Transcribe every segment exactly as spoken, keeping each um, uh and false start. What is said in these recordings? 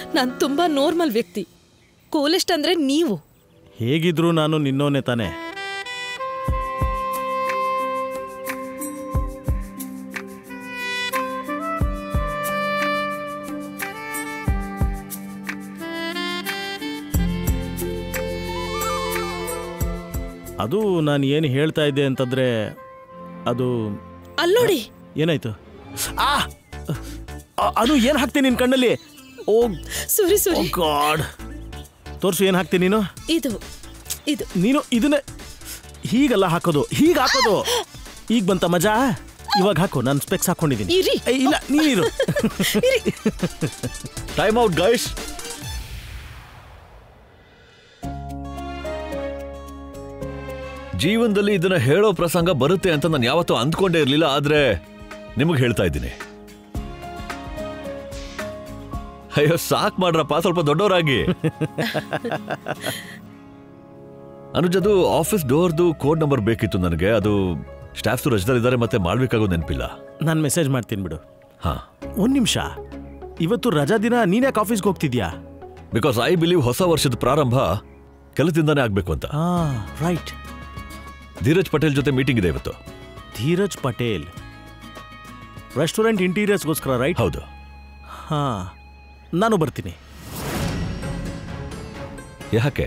ನಾನು ತುಂಬಾ ನಾರ್ಮಲ್ ವ್ಯಕ್ತಿ. ಕೂಲೆಸ್ಟ್ ಅಂದ್ರೆ ನೀವು. ಹೇಗಿದ್ರು ನಾನು ನಿನ್ನೋನೆ ತಾನೆ. ಅದು ನಾನು ಏನು ಹೇಳ್ತಾ ಇದ್ದೆ ಅಂತಂದ್ರೆ ಅದು ಅಲ್ಲೋಡಿ ಏನಾಯ್ತು. ಆ ಅದು ಏನು ಹಾಕ್ತೀನಿ ನಿನ್ನ ಕಣ್ಣಲ್ಲಿ. Oh sorry sorry god. ತೋರಿಸು ಏನು ಹಾಕ್ತೀನಿ ನೀನು. ಇದು ಇದು ನೀನು ಇದನ್ನೇ ಹೀಗಲ್ಲ ಹಾಕೋದು, ಹೀಗೆ ಹಾಕೋದು. ಈಗ ಬಂತ ಮಜಾ. ಇವಾಗ ಹಾಕು. ನಾನು ಸ್ಪೆಕ್ಸ್ ಹಾಕೊಂಡಿದ್ದೀನಿ. ಇಲ್ಲ ನೀನಿರು. Time out guys. ಜೀವನದಲ್ಲಿ ಇದನ್ನ ಹೇಳೋ ಪ್ರಸಂಗ ಬರುತ್ತೆ ಅಂತ ನಾನು ಯಾವತ್ತೂ ಅಂದ್ಕೊಂಡೇ ಇರಲಿಲ್ಲ. ಆದ್ರೆ ನಿಮಗೆ ಹೇಳ್ತಾ ಇದ್ದೀನಿ. ಅಯ್ಯೋ ಸಾಕ್ ಮಾಡ್ರಪ್ಪ, ಸ್ವಲ್ಪ ದೊಡ್ಡವರಾಗಿ. ಅನುಜದು ಆಫೀಸ್ ಡೋರ್ದು ಕೋಡ್ ನಂಬರ್ ಬೇಕಿತ್ತು ನನಗೆ. ಅದು ಸ್ಟಾಫ್ಸ್ ರಜದಲ್ಲಿದ್ದಾರೆ, ಮತ್ತೆ ಮಾಡ್ಬೇಕಾಗೋದು ನೆನಪಿಲ್ಲ. ನಾನು ಮೆಸೇಜ್ ಮಾಡ್ತೀನಿ ಬಿಡು. ಹಾ ಒಂದ್ ನಿಮಿಷ. ಇವತ್ತು ರಜಾ ದಿನ, ನೀನ್ಯಾಕೆ ಆಫೀಸ್ಗೆ ಹೋಗ್ತಿದ್ಯಾ? ಬಿಕಾಸ್ ಐ ಬಿಲೀವ್ ಹೊಸ ವರ್ಷದ ಪ್ರಾರಂಭ ಕೆಲಸದಿಂದಾನೇ ಆಗ್ಬೇಕು ಅಂತ. ರೈಟ್. ಧೀರಜ್ ಪಟೇಲ್ ಜೊತೆ ಮೀಟಿಂಗ್ ಇದೆ ಇವತ್ತು. ಧೀರಜ್ ಪಟೇಲ್ ರೆಸ್ಟೋರೆಂಟ್ ಇಂಟೀರಿಯರ್ಸ್ಗೋಸ್ಕರ, ರೈಟ್? ಹೌದು. ಹಾ, ನಾನು ಬರ್ತೀನಿ. ಯಾಕೆ?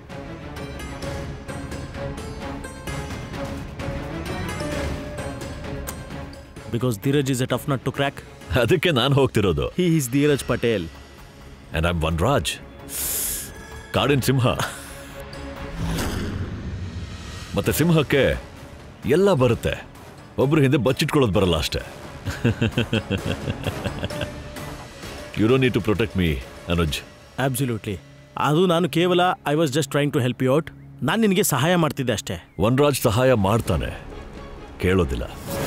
Because Dheeraj is a tough nut to crack. ಅದಕ್ಕೆ ನಾನು ಹೋಗ್ತಿರೋದು. He is Dheeraj Patel and I am Vanraj, ಕಾಡಿನ ಸಿಂಹ. ಮತ್ತೆ ಸಿಂಹಕ್ಕೆ ಎಲ್ಲ ಬರುತ್ತೆ, ಒಬ್ರು ಹಿಂದೆ ಬಚ್ಚಿಟ್ಕೊಳ್ಳೋದು ಬರಲ್ಲ ಅಷ್ಟೇ. You don't need to protect me Anuj. Absolutely. ಅದು ನಾನು ಕೇವಲ I was just trying to help you out. ನಾನು ನಿನಗೆ ಸಹಾಯ ಮಾಡ್ತಿದ್ದೆ ಅಷ್ಟೇ. ವನರಾಜ್ ಸಹಾಯ ಮಾಡ್ತಾನೆ, ಕೇಳೋದಿಲ್ಲ.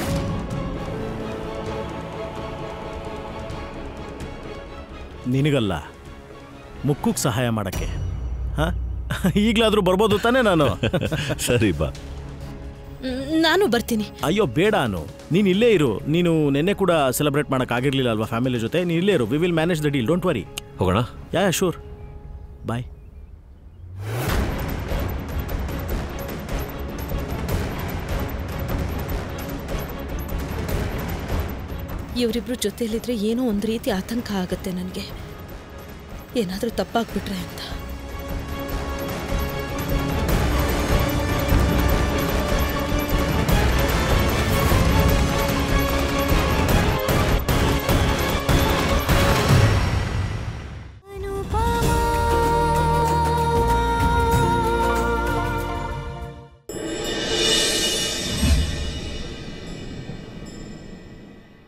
ನಿನಗಲ್ಲ, ಮುಕ್ಕುಗೆ ಸಹಾಯ ಮಾಡಕ್ಕೆ. ಹಾ, ಈಗಲಾದ್ರೂ ಬರ್ಬೋದು ತಾನೇ ನಾನು? ಸರಿ ಬಾ. ನಾನು ಬರ್ತೀನಿ. ಅಯ್ಯೋ ಬೇಡ ಅನು, ನೀನು ಇಲ್ಲೇ ಇರು. ನೀನು ನಿನ್ನೆ ಕೂಡ ಸೆಲೆಬ್ರೇಟ್ ಮಾಡೋಕ್ಕಾಗಿರ್ಲಿಲ್ಲ ಅಲ್ವಾ ಫ್ಯಾಮಿಲಿ ಜೊತೆ? ನೀನು ಇಲ್ಲೇ ಇರು. We will manage the deal, don't worry. ಹೋಗೋಣ? Yeah sure. ಬಾಯ್. ಇವರಿಬ್ರು ಜೊತೆಯಲ್ಲಿದ್ರೆ ಏನೋ ಒಂದು ರೀತಿ ಆತಂಕ ಆಗುತ್ತೆ ನನಗೆ, ಏನಾದರೂ ತಪ್ಪಾಗ್ಬಿಟ್ರೆ ಅಂತ.